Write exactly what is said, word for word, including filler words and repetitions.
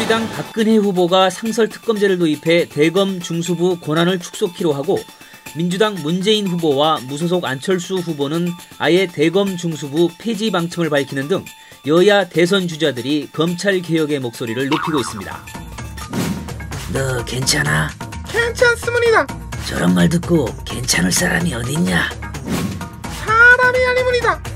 새누리당 박근혜 후보가 상설특검제를 도입해 대검 중수부 권한을 축소키로 하고 민주당 문재인 후보와 무소속 안철수 후보는 아예 대검 중수부 폐지 방침을 밝히는 등 여야 대선 주자들이 검찰개혁의 목소리를 높이고 있습니다. 너 괜찮아? 괜찮습니다. 저런 말 듣고 괜찮을 사람이 어딨냐? 사람이 아니문이다.